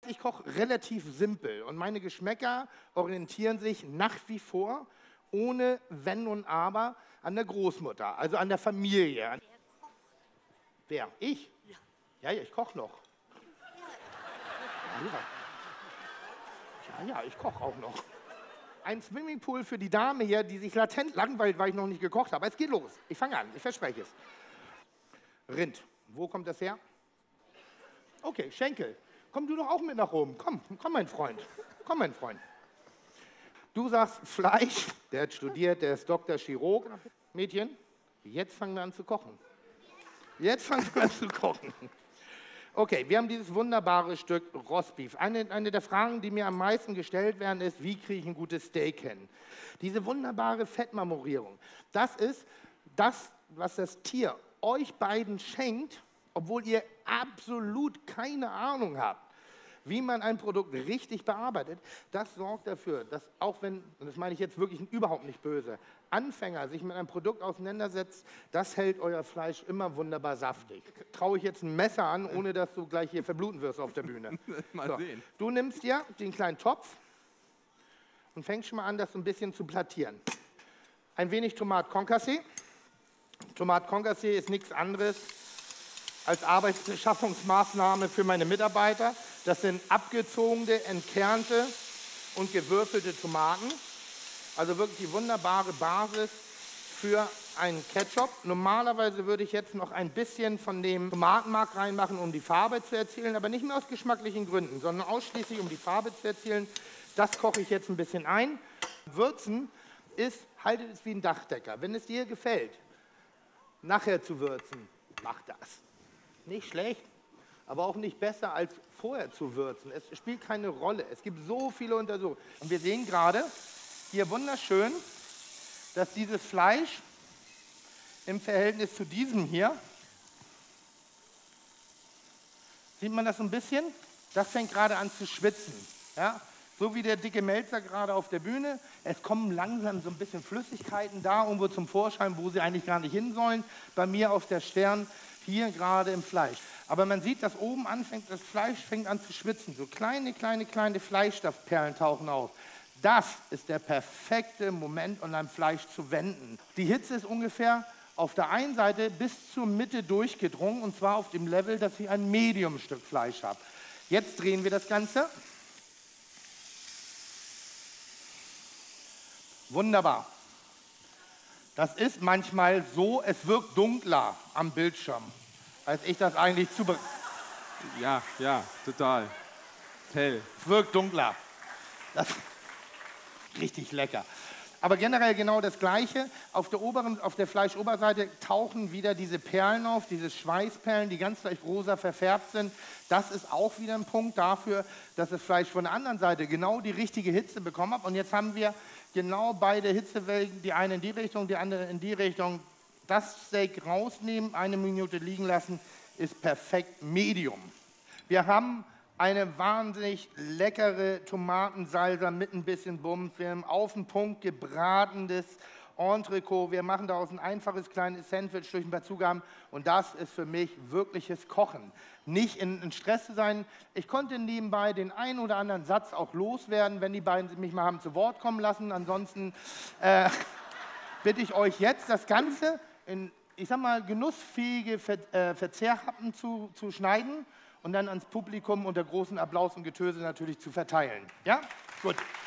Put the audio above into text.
Ich koche relativ simpel und meine Geschmäcker orientieren sich nach wie vor, ohne Wenn und Aber, an der Großmutter, also an der Familie. Wer? Ich? Ja, ja, ich koche noch. Ja, ich koche auch noch. Ein Swimmingpool für die Dame hier, die sich latent langweilt, weil ich noch nicht gekocht habe. Es geht los. Ich fange an, ich verspreche es. Rind. Wo kommt das her? Okay, Schenkel. Komm du doch auch mit nach oben. Komm, mein Freund. Komm, mein Freund. Du sagst Fleisch. Der hat studiert, der ist Dr. Chirurg. Mädchen, jetzt fangen wir an zu kochen. Jetzt fangen wir an zu kochen. Okay, wir haben dieses wunderbare Stück Rostbeef. Eine der Fragen, die mir am meisten gestellt werden, ist, wie kriege ich ein gutes Steak hin? Diese wunderbare Fettmarmorierung, das ist das, was das Tier euch beiden schenkt, obwohl ihr absolut keine Ahnung habt, wie man ein Produkt richtig bearbeitet. Das sorgt dafür, dass auch wenn, und das meine ich jetzt wirklich überhaupt nicht böse, Anfänger sich mit einem Produkt auseinandersetzt, das hält euer Fleisch immer wunderbar saftig. Traue ich jetzt ein Messer an, ohne dass du gleich hier verbluten wirst auf der Bühne. Mal sehen. Du nimmst dir den kleinen Topf und fängst schon mal an, das so ein bisschen zu plattieren. Ein wenig Tomate Concassé. Tomate Concassé ist nichts anderes als Arbeitsbeschaffungsmaßnahme für meine Mitarbeiter. Das sind abgezogene, entkernte und gewürfelte Tomaten. Also wirklich die wunderbare Basis für einen Ketchup. Normalerweise würde ich jetzt noch ein bisschen von dem Tomatenmark reinmachen, um die Farbe zu erzielen, aber nicht mehr aus geschmacklichen Gründen, sondern ausschließlich um die Farbe zu erzielen. Das koche ich jetzt ein bisschen ein. Würzen ist, haltet es wie ein Dachdecker. Wenn es dir gefällt, nachher zu würzen, mach das. Nicht schlecht, aber auch nicht besser als vorher zu würzen. Es spielt keine Rolle. Es gibt so viele Untersuchungen. Und wir sehen gerade hier wunderschön, dass dieses Fleisch im Verhältnis zu diesem hier, sieht man das so ein bisschen? Das fängt gerade an zu schwitzen. Ja? So wie der dicke Melzer gerade auf der Bühne. Es kommen langsam so ein bisschen Flüssigkeiten da irgendwo zum Vorschein, wo sie eigentlich gar nicht hin sollen. Bei mir auf der Stirn, hier gerade im Fleisch. Aber man sieht, dass oben anfängt, das Fleisch fängt an zu schwitzen. So kleine Fleischstoffperlen tauchen auf. Das ist der perfekte Moment, um ein Fleisch zu wenden. Die Hitze ist ungefähr auf der einen Seite bis zur Mitte durchgedrungen, und zwar auf dem Level, dass ich ein Medium-Stück Fleisch habe. Jetzt drehen wir das Ganze. Wunderbar. Das ist manchmal so, es wirkt dunkler am Bildschirm, als ich das eigentlich zubereite. Ja, total. Hell. Es wirkt dunkler. Das richtig lecker. Aber generell genau das Gleiche. Auf der Fleischoberseite tauchen wieder diese Perlen auf, diese Schweißperlen, die ganz leicht rosa verfärbt sind. Das ist auch wieder ein Punkt dafür, dass das Fleisch von der anderen Seite genau die richtige Hitze bekommen hat. Und jetzt haben wir genau beide Hitzewellen, die eine in die Richtung, die andere in die Richtung. Das Steak rausnehmen, 1 Minute liegen lassen, ist perfekt Medium. Wir haben eine wahnsinnig leckere Tomatensalsa mit ein bisschen Bums. Wir haben auf den Punkt gebratenes Entrecot. Wir machen daraus ein einfaches kleines Sandwich durch ein paar Zugaben. Und das ist für mich wirkliches Kochen. Nicht in Stress zu sein. Ich konnte nebenbei den einen oder anderen Satz auch loswerden, wenn die beiden mich mal haben zu Wort kommen lassen. Ansonsten bitte ich euch jetzt, das Ganze in, ich sag mal, genussfähige Verzehrhappen zu schneiden und dann ans Publikum unter großen Applaus und Getöse natürlich zu verteilen. Ja? Gut.